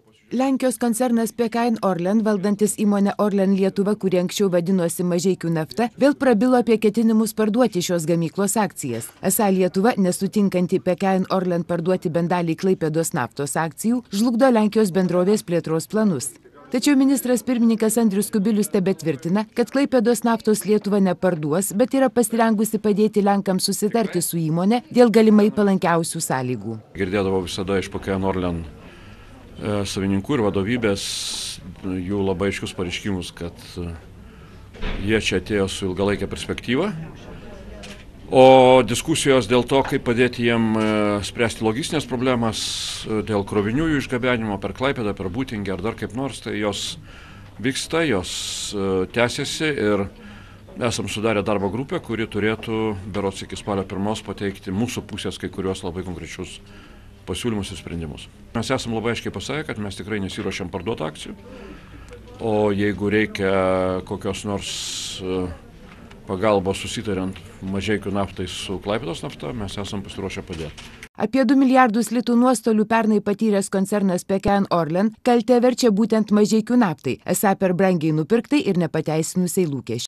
Lenkijos koncernas PKN Orlen, valdantis įmonę Orlen Lietuva, kuri anksčiau vadinosi Mažeikių nafta, vėl prabilo apie ketinimus parduoti šios gamyklos akcijas. Esą Lietuva, nesutinkanti PKN Orlen parduoti bent dalį Klaipėdos naftos akcijų, žlugdo Lenkijos bendrovės plėtros planus. Tačiau ministras pirmininkas Andrius Kubilius tebetvirtina, kad Klaipėdos naftos Lietuva neparduos, bet yra pasirengusi padėti Lenkams susitarti su įmonė dėl galimai palankiausių sąlygų. Girdėdavau visada iš PKN Orlen savininkų ir vadovybės jų labai aiškius pareiškimus, kad jie čia atėjo su ilgalaikė perspektyva. O diskusijos dėl to, kaip padėti jiem spręsti logistinės problemas, dėl krovinių jų išgabenimo per Klaipėdą, per Būtingę ar dar kaip nors, tai jos vyksta, jos tęsiasi ir esam sudarę darbo grupę, kuri turėtų berods iki spalio 1 pateikti mūsų pusės kai kurios labai konkrečius pasiūlymus ir sprendimus. Mes esam labai aiškiai pasakę, kad mes tikrai nesiruošiam parduoti akcijų, o jeigu reikia kokios nors pagalbos susitariant Mažeikių naftai su Klaipėdos nafta, mes esam pasiruošę padėti. Apie 2 milijardus litų nuostolių pernai patyręs koncernas PKN Orlen kaltę verčia būtent Mažeikių naftai, esą per brangiai nupirktai ir nepateisinusiai lūkesčiai.